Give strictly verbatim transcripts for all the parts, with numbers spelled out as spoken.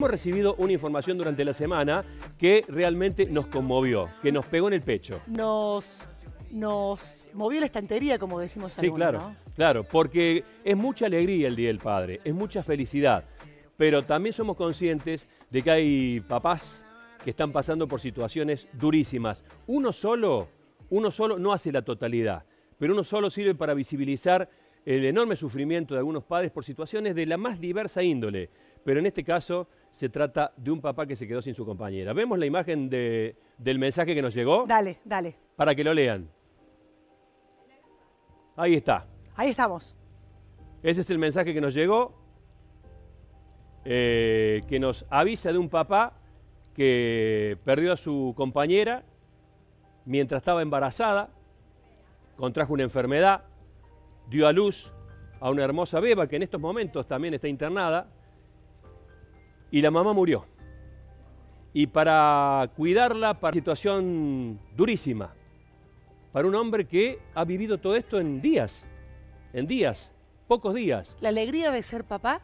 Hemos recibido una información durante la semana que realmente nos conmovió, que nos pegó en el pecho. Nos, nos movió la estantería, como decimos Sí, algunos, claro, ¿no? claro, porque es mucha alegría el Día del Padre, es mucha felicidad, pero también somos conscientes de que hay papás que están pasando por situaciones durísimas. Uno solo, uno solo no hace la totalidad, pero uno solo sirve para visibilizar el enorme sufrimiento de algunos padres por situaciones de la más diversa índole. Pero en este caso se trata de un papá que se quedó sin su compañera. ¿Vemos la imagen de, del mensaje que nos llegó? Dale, dale. Para que lo lean. Ahí está. Ahí estamos. Ese es el mensaje que nos llegó, eh, que nos avisa de un papá que perdió a su compañera mientras estaba embarazada, contrajo una enfermedad, dio a luz a una hermosa beba que en estos momentos también está internada y la mamá murió. Y para cuidarla, para una situación durísima, para un hombre que ha vivido todo esto en días, en días, pocos días. La alegría de ser papá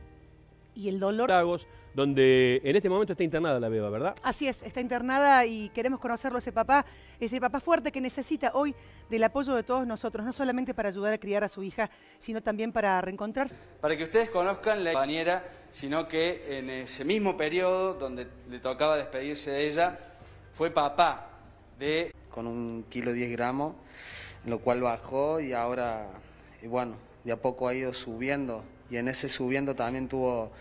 y el dolor. Donde en este momento está internada la beba, ¿verdad? Así es, está internada y queremos conocerlo, ese papá, ese papá fuerte que necesita hoy del apoyo de todos nosotros, no solamente para ayudar a criar a su hija, sino también para reencontrarse. Para que ustedes conozcan la compañera, sino que en ese mismo periodo donde le tocaba despedirse de ella, fue papá de... Con un kilo diez gramos, en lo cual bajó y ahora, y bueno, de a poco ha ido subiendo y en ese subiendo también tuvo...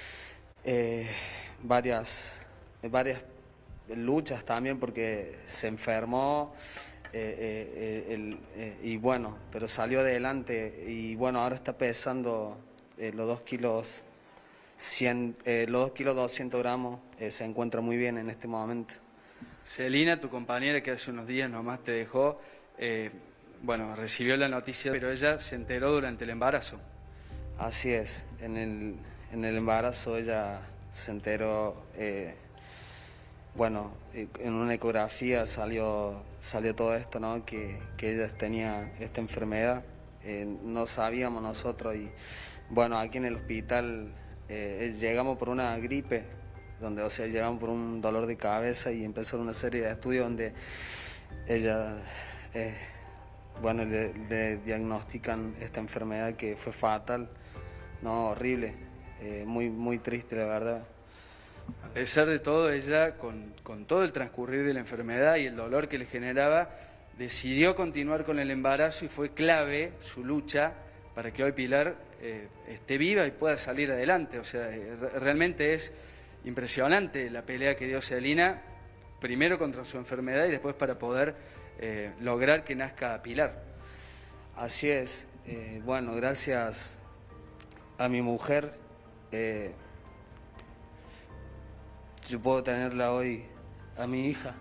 Eh, varias, varias luchas también porque se enfermó eh, eh, el, eh, y bueno, pero salió adelante y bueno, ahora está pesando eh, los dos kilos, cien, eh, los dos kilos doscientos gramos, eh, se encuentra muy bien en este momento. Celina, tu compañera que hace unos días nomás te dejó, eh, bueno, recibió la noticia, pero ella se enteró durante el embarazo. Así es, en el... En el embarazo ella se enteró, eh, bueno, en una ecografía salió, salió todo esto, ¿no? Que, que ella tenía esta enfermedad, eh, no sabíamos nosotros y bueno, aquí en el hospital eh, llegamos por una gripe, donde, o sea, llegamos por un dolor de cabeza y empezaron una serie de estudios donde ella, eh, bueno, le, le diagnostican esta enfermedad que fue fatal, no, horrible. Eh, muy, muy triste, la verdad. A pesar de todo, ella, con, con todo el transcurrir de la enfermedad y el dolor que le generaba, decidió continuar con el embarazo y fue clave su lucha para que hoy Pilar eh, esté viva y pueda salir adelante. O sea, eh, realmente es impresionante la pelea que dio Celina, primero contra su enfermedad y después para poder eh, lograr que nazca Pilar. Así es. Eh, bueno, gracias a mi mujer, Eh, yo puedo tenerla hoy a mi hija.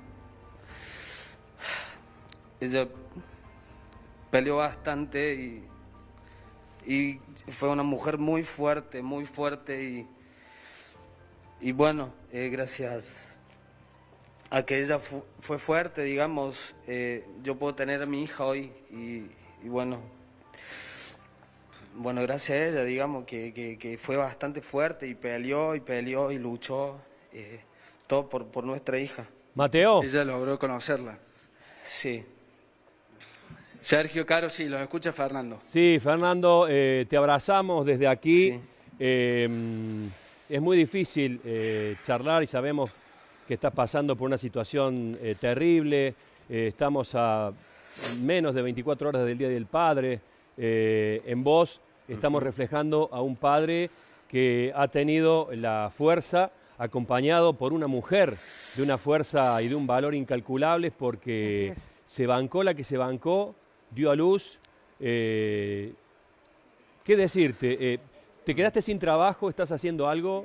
Ella peleó bastante y, y fue una mujer muy fuerte, muy fuerte y, y bueno, eh, gracias a que ella fu fue fuerte, digamos, eh, yo puedo tener a mi hija hoy y, y bueno... Bueno, gracias a ella, digamos, que, que, que fue bastante fuerte y peleó y peleó y luchó, eh, todo por, por nuestra hija. Mateo. Ella logró conocerla. Sí. Sergio, Caro, sí, los escucha Fernando. Sí, Fernando, eh, te abrazamos desde aquí. Sí. Eh, es muy difícil eh, charlar y sabemos que estás pasando por una situación eh, terrible. Eh, estamos a menos de veinticuatro horas del Día del Padre. Eh, en vos estamos reflejando a un padre que ha tenido la fuerza, acompañado por una mujer de una fuerza y de un valor incalculables, porque se bancó la que se bancó, dio a luz. Eh, ¿Qué decirte? Eh, ¿Te quedaste sin trabajo? ¿Estás haciendo algo?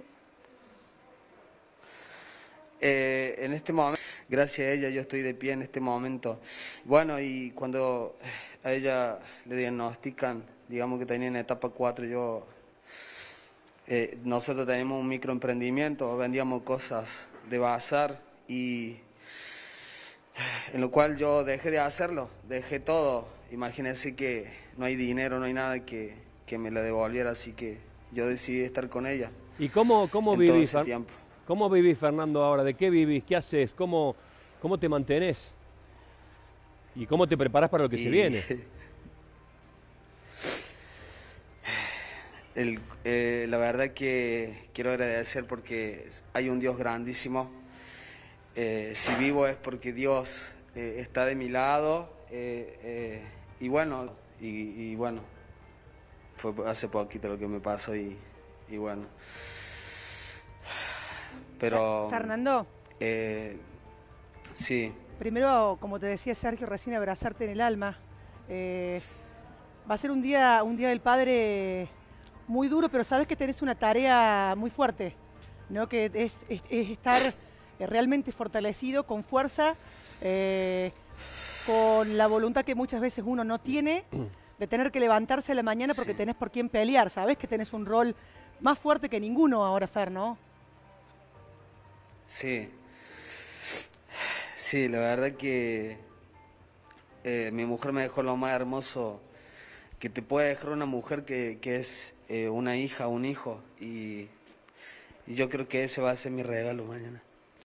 Eh, en este momento, gracias a ella, yo estoy de pie en este momento. Bueno, y cuando a ella le diagnostican, digamos que tenía en etapa cuatro, yo, eh, nosotros tenemos un microemprendimiento, vendíamos cosas de bazar y en lo cual yo dejé de hacerlo, dejé todo. Imagínense que no hay dinero, no hay nada que, que me la devolviera, así que yo decidí estar con ella. ¿Y cómo, cómo en todo vivís, ese Fer- tiempo. cómo vivís, Fernando, ahora? ¿De qué vivís? ¿Qué haces? ¿Cómo, cómo te mantenés? ¿Y cómo te preparás para lo que se Y- viene? El- eh, la verdad que quiero agradecer porque hay un Dios grandísimo. Eh, si vivo es porque Dios eh, está de mi lado. eh, eh, y bueno, y, y bueno, fue hace poquito lo que me pasó y, y bueno. Pero... Fernando, eh, sí, primero, como te decía Sergio recién, abrazarte en el alma. Eh, va a ser un día, un día del padre muy duro, pero sabes que tenés una tarea muy fuerte, ¿no? Que es, es- es estar eh, realmente fortalecido, con fuerza, eh, con la voluntad que muchas veces uno no tiene, de tener que levantarse a la mañana porque Sí. tenés por quién pelear. Sabes que tenés un rol más fuerte que ninguno ahora, Fer, ¿no? sí. Sí, la verdad que eh, mi mujer me dejó lo más hermoso que te puede dejar una mujer que, que es eh, una hija, un hijo. Y, y yo creo que ese va a ser mi regalo mañana.